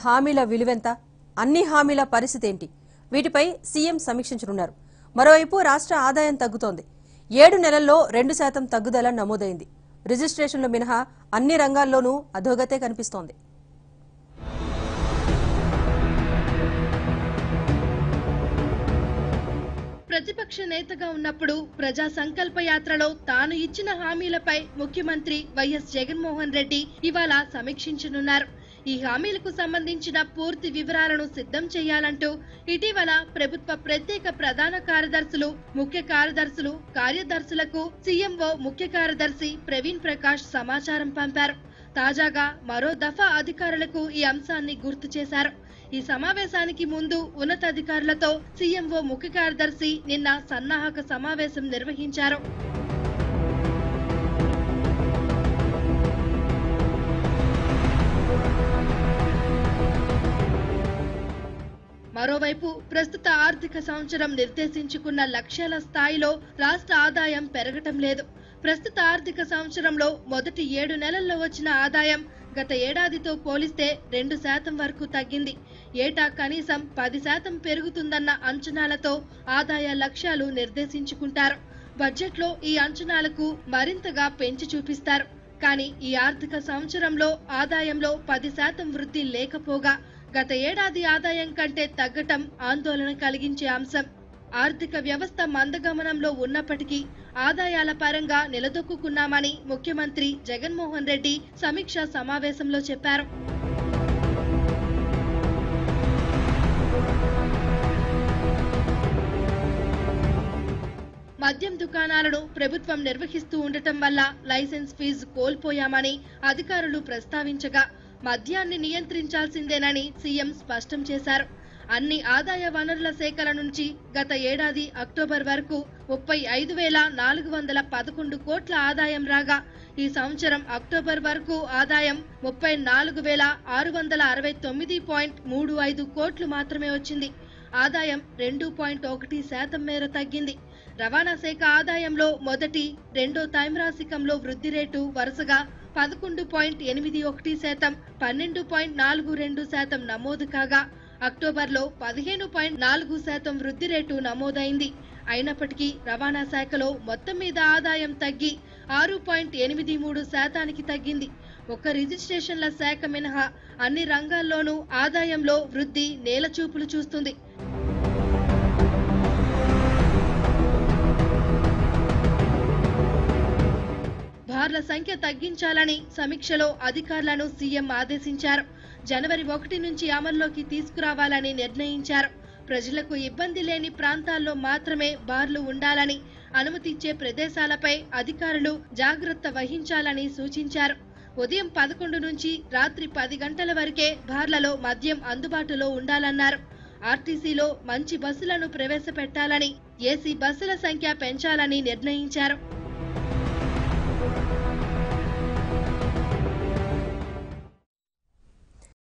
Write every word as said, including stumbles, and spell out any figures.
హామీల విలువెంత, అన్ని హామీల పరిస్థితి ఏంటి, వీటిపై సీఎం సమీక్షించనున్నారు. మరోవైపు రాష్ట్ర ఆదాయం తగ్గుతోంది. ఏడు నెలల్లో రెండు శాతం తగ్గుదల నమోదైంది. రిజిస్ట్రేషన్లు మినహా అన్ని రంగాల్లోనూ అధోగతే కనిపిస్తోంది. ప్రతిపక్ష నేతగా ఉన్నప్పుడు ప్రజా సంకల్ప యాత్రలో తాను ఇచ్చిన హామీలపై ముఖ్యమంత్రి వైఎస్ జగన్మోహన్ రెడ్డి ఇవాళ సమీక్షించనున్నారు. ఈ హామీలకు సంబంధించిన పూర్తి వివరాలను సిద్ధం చేయాలంటూ ఇటీవల ప్రభుత్వ ప్రత్యేక ప్రధాన కార్యదర్శులు, ముఖ్య కార్యదర్శులు, కార్యదర్శులకు సీఎంఓ ముఖ్య కార్యదర్శి ప్రవీణ్ ప్రకాష్ సమాచారం పంపారు. తాజాగా మరో దఫా అధికారులకు ఈ అంశాన్ని గుర్తు చేశారు. ఈ సమావేశానికి ముందు ఉన్నతాధికారులతో సీఎంఓ ముఖ్య కార్యదర్శి నిన్న సన్నాహక సమావేశం నిర్వహించారు. మరోవైపు ప్రస్తుత ఆర్థిక సంవత్సరం నిర్దేశించుకున్న లక్ష్యాల స్థాయిలో రాష్ట్ర ఆదాయం పెరగటం లేదు. ప్రస్తుత ఆర్థిక సంవత్సరంలో మొదటి ఏడు నెలల్లో వచ్చిన ఆదాయం గత ఏడాదితో పోలిస్తే రెండు శాతం వరకు తగ్గింది. ఏటా కనీసం పది శాతం పెరుగుతుందన్న అంచనాలతో ఆదాయ లక్ష్యాలు నిర్దేశించుకుంటారు. బడ్జెట్లో ఈ అంచనాలకు మరింతగా పెంచి చూపిస్తారు. కానీ ఈ ఆర్థిక సంవత్సరంలో ఆదాయంలో పది శాతం వృద్ధి లేకపోగా గత ఏడాది ఆదాయం కంటే తగ్గటం ఆందోళన కలిగించే అంశం. ఆర్థిక వ్యవస్థ మందగమనంలో ఉన్నప్పటికీ ఆదాయాల పరంగా నిలదొక్కున్నామని ముఖ్యమంత్రి జగన్మోహన్ రెడ్డి సమీక్షా సమావేశంలో చెప్పారు. మద్యం దుకాణాలను ప్రభుత్వం నిర్వహిస్తూ ఉండటం వల్ల లైసెన్స్ ఫీజు కోల్పోయామని అధికారులు ప్రస్తావించగా మద్యాన్ని నియంత్రించాల్సిందేనని సీఎం స్పష్టం చేశారు. అన్ని ఆదాయ వనరుల శాఖల నుంచి గత ఏడాది అక్టోబర్ వరకు ముప్పై ఐదు వేల నాలుగు వందల పదకొండు కోట్ల ఆదాయం రాగా ఈ సంవత్సరం అక్టోబర్ వరకు ఆదాయం ముప్పై నాలుగు వేల ఆరు వందల అరవై తొమ్మిది పాయింట్ మూడు ఐదు కోట్లు మాత్రమే వచ్చింది. ఆదాయం రెండు పాయింట్ ఒకటి శాతం మేర తగ్గింది. రవాణా శాఖ ఆదాయంలో మొదటి, రెండో త్రైమాసికంలో వృద్ధి రేటు వరుసగా పదకొండు పాయింట్ ఎనిమిది ఒకటి శాతం, పన్నెండు పాయింట్ నాలుగు రెండు శాతం నమోదు కాగా అక్టోబర్లో పదిహేను పాయింట్ నాలుగు శాతం వృద్ధి రేటు నమోదైంది. అయినప్పటికీ రవాణా శాఖలో మొత్తం మీద ఆదాయం తగ్గి ఆరు పాయింట్ ఎనిమిది మూడు శాతానికి తగ్గింది. ఒక్క రిజిస్ట్రేషన్ల శాఖ మినహా అన్ని రంగాల్లోనూ ఆదాయంలో వృద్ధి నేలచూపులు చూస్తుంది. బార్ల సంఖ్య తగ్గించాలని సమీక్షలో అధికారులను సీఎం ఆదేశించారు. జనవరి ఒకటి నుంచి అమల్లోకి తీసుకురావాలని నిర్ణయించారు. ప్రజలకు ఇబ్బంది లేని ప్రాంతాల్లో మాత్రమే బార్లు ఉండాలని, అనుమతిచ్చే ప్రదేశాలపై అధికారులు జాగ్రత్త వహించాలని సూచించారు. ఉదయం పదకొండు నుంచి రాత్రి పది గంటల వరకే బార్లలో మద్యం అందుబాటులో ఉండాలన్నారు. ఆర్టీసీలో మంచి బస్సులను ప్రవేశపెట్టాలని, ఏసీ బస్సుల సంఖ్య పెంచాలని నిర్ణయించారు.